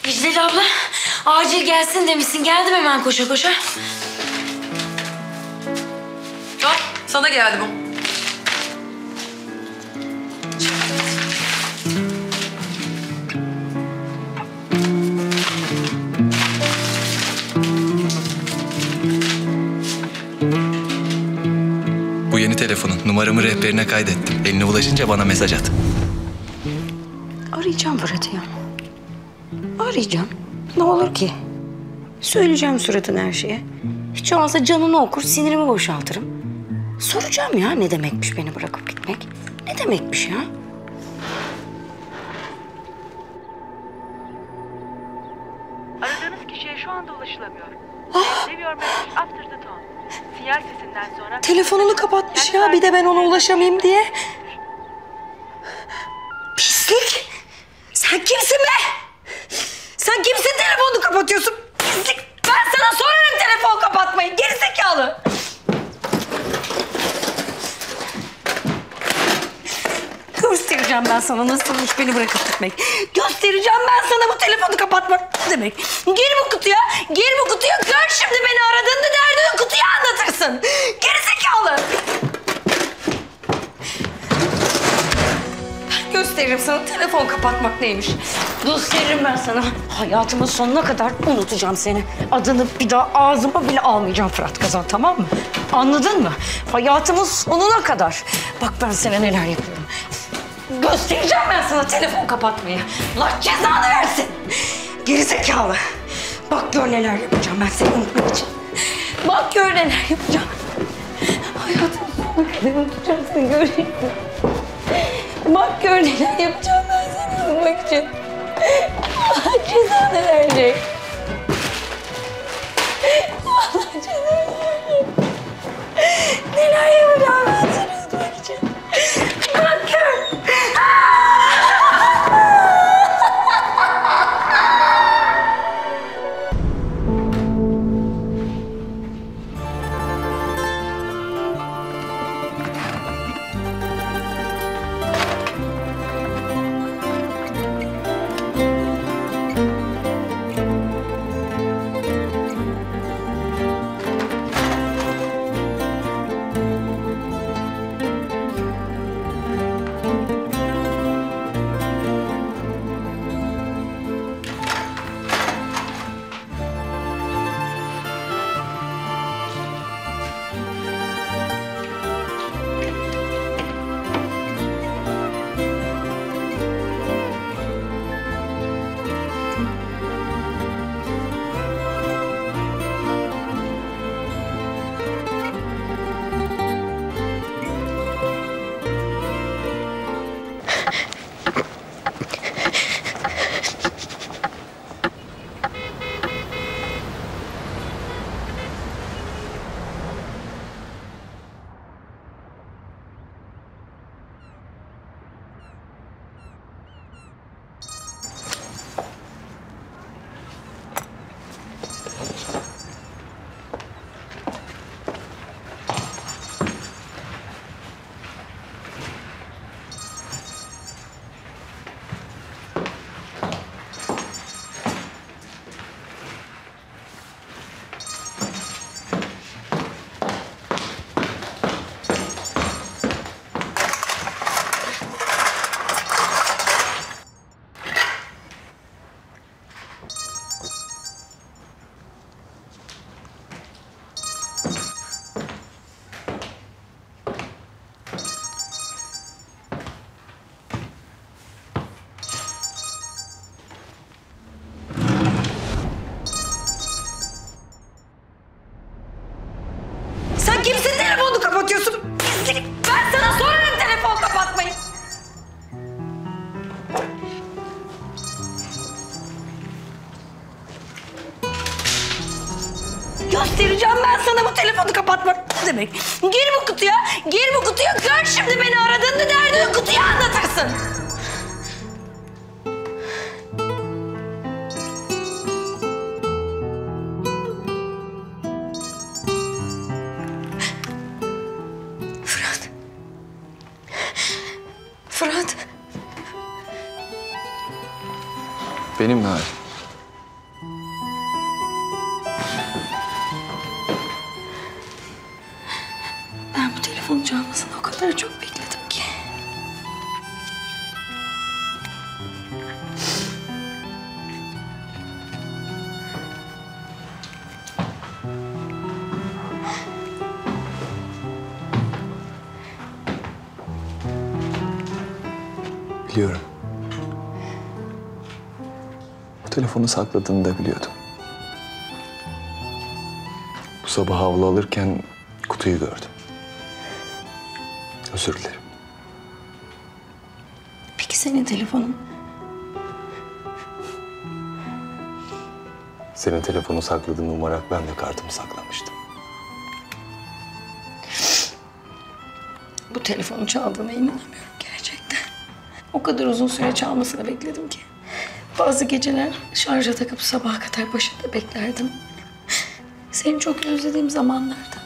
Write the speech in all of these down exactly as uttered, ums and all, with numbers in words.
Güzel abla, acil gelsin demişsin. Geldim hemen koşa koşa. Hop, sana geldi bu. Bu yeni telefonun numaramı rehberine kaydettim. Eline ulaşınca bana mesaj at. Arayacağım Fırat'ı ya. Arayacağım. Ne olur ki? Söyleyeceğim suratına her şeye. Hiç olmazsa canını okur, sinirimi boşaltırım. Soracağım ya ne demekmiş beni bırakıp gitmek. Ne demekmiş ya? Aradığınız kişiye şu anda ulaşılamıyor. Ah! Leave your message after the tone. Sinyal sesinden sonra... Telefonunu kapatmış ya, bir de ben ona ulaşamayayım diye. Pislik! Sen kimsin be? Sen kimsin telefonunu kapatıyorsun? Pislik! Ben sana sorarım telefon kapatmayı, gerizekalı! Göstereceğim ben sana nasılmış beni bırakıp gitmek. Göstereceğim ben sana bu telefonu kapatmak demek. Gir bu kutuya, gir bu kutuya. Gör şimdi beni aradığında derdini kutuya anlatırsın. Gerizekalı! Ben gösteririm sana telefon kapatmak neymiş. Gösteririm ben sana. Hayatımın sonuna kadar unutacağım seni. Adını bir daha ağzıma bile almayacağım Fırat Kazan, tamam mı? Anladın mı? Hayatımın sonuna kadar. Bak ben sana neler yapıyorum. Göstereceğim ben sana telefon kapatmayı. Allah cezanı versin. Gerizekalı. Bak gör neler yapacağım ben seni unutmak için. Bak gör neler yapacağım. Hayatımın sonuna kadar unutacağım seni, göreceksin. Bak gör neler yapacağım ben seni unutmak için. Allah cezanı verecek. Allah cezanı verecek. Neler yapacağım ben seni unutmak için. Bak gör. Kimsin telefonu kapatıyorsun? Pislik! Ben sana sorarım telefon kapatmayı. Göstereceğim ben sana bu telefonu kapatmak demek. Gir bu kutuya, gir bu kutuya. Gör şimdi beni aradığında derdini kutuya anlatırsın. Fırat. Benim Nihal. Biliyorum. Bu telefonu sakladığını da biliyordum. Bu sabah havlu alırken kutuyu gördüm. Özür dilerim. Peki senin telefonun? Senin telefonu sakladığını umarak ben de kartımı saklamıştım. Bu telefonu çaldığına inanamıyorum gerçekten. O kadar uzun süre çalmasını bekledim ki. Bazı geceler şarja takıp sabaha kadar başında beklerdim. Seni çok özlediğim zamanlarda.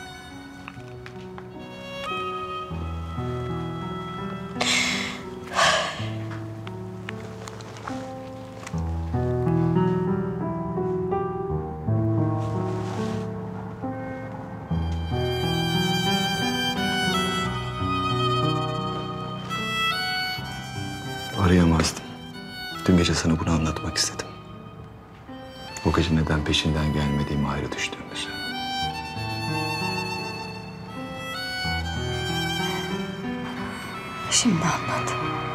Arayamazdım. Dün gece sana bunu anlatmak istedim. O gece neden peşinden gelmediğimi, ayrı düştüğümüzü. Şimdi anlat.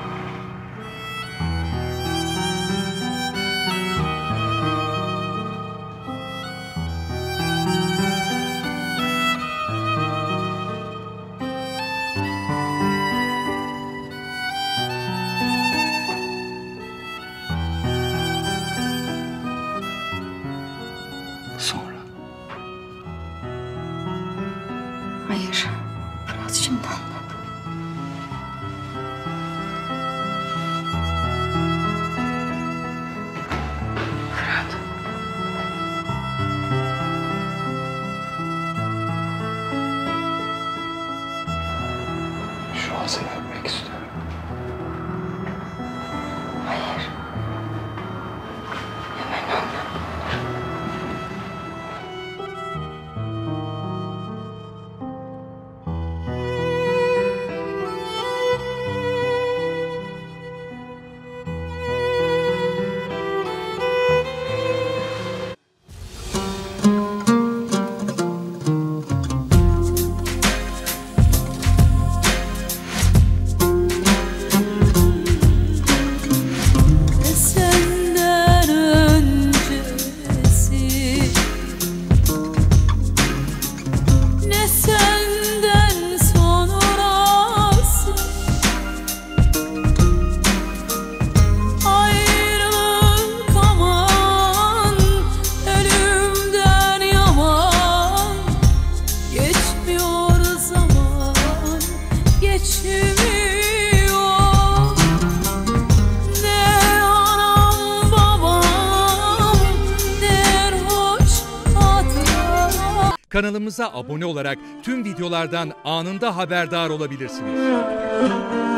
Sonra. Hayır. Fırat şimdi anlat. Fırat. Şu an seni öpmek istiyorum. Hayır. Hemen anlat. Senden öncesi, ne senden sonrası, ayrılık aman, ölümden yaman, geçmiyor zaman, geçmiyor. Kanalımıza abone olarak tüm videolardan anında haberdar olabilirsiniz.